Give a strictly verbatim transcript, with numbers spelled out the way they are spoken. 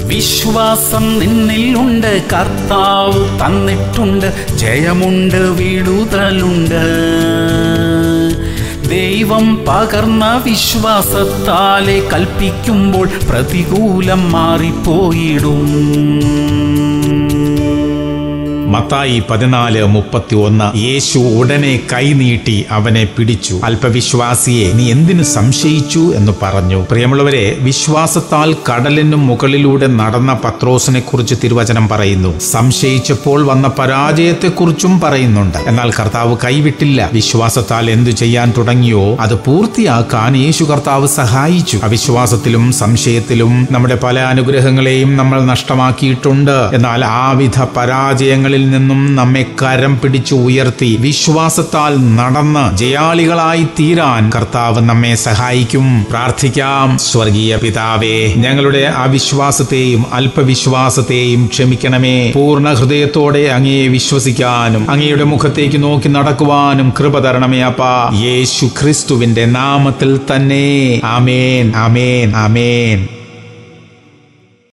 വിശ്വാസം നിന്നിലുണ്ട്, കർത്താവ് തന്നിട്ടുണ്ട്, ജയമുണ്ട്, വിടുതലുണ്ട്. ദൈവം പകർന്ന വിശ്വാസത്താലെ കൽപ്പിക്കുമ്പോൾ പ്രതികൂലം മാറിപ്പോയിടും. മത്തായി പതിനാല് മുപ്പത്തി ഒന്ന്. യേശു ഉടനെ കൈനീട്ടി അവനെ പിടിച്ചു. അല്പവിശ്വാസിയെ, നീ എന്തിനു സംശയിച്ചു എന്ന് പറഞ്ഞു. പ്രിയമുള്ളവരെ, വിശ്വാസത്താൽ കടലിനു മുകളിലൂടെ നടന്ന പത്രോസിനെ കുറിച്ച് തിരുവചനം പറയുന്നു. സംശയിച്ചപ്പോൾ വന്ന പരാജയത്തെക്കുറിച്ചും പറയുന്നുണ്ട്. എന്നാൽ കർത്താവ് കൈവിട്ടില്ല. വിശ്വാസത്താൽ എന്തു ചെയ്യാൻ തുടങ്ങിയോ അത് പൂർത്തിയാക്കാൻ യേശു കർത്താവ് സഹായിച്ചു. അവിശ്വാസത്തിലും സംശയത്തിലും നമ്മുടെ പല അനുഗ്രഹങ്ങളെയും നമ്മൾ നഷ്ടമാക്കിയിട്ടുണ്ട്. എന്നാൽ ആവിധ പരാജയങ്ങളിൽ നിന്നും നമ്മെ കരം പിടിച്ചു ഉയർത്തി വിശ്വാസത്താൽ നടന്ന് ജയാളികളായി തീരാൻ കർത്താവ് നമ്മെ സഹായിക്കും. പ്രാർത്ഥിക്കാം. സ്വർഗീയ പിതാവേ, ഞങ്ങളുടെ അവിശ്വാസത്തെയും അല്പവിശ്വാസത്തെയും ക്ഷമിക്കണമേ. പൂർണ്ണ ഹൃദയത്തോടെ അങ്ങയെ വിശ്വസിക്കാനും അങ്ങയുടെ മുഖത്തേക്ക് നോക്കി നടക്കുവാനും കൃപ തരണമേ അപ്പാ. യേശു ക്രിസ്തുവിന്റെ നാമത്തിൽ തന്നെ. ആമേൻ, ആമേൻ, ആമേൻ.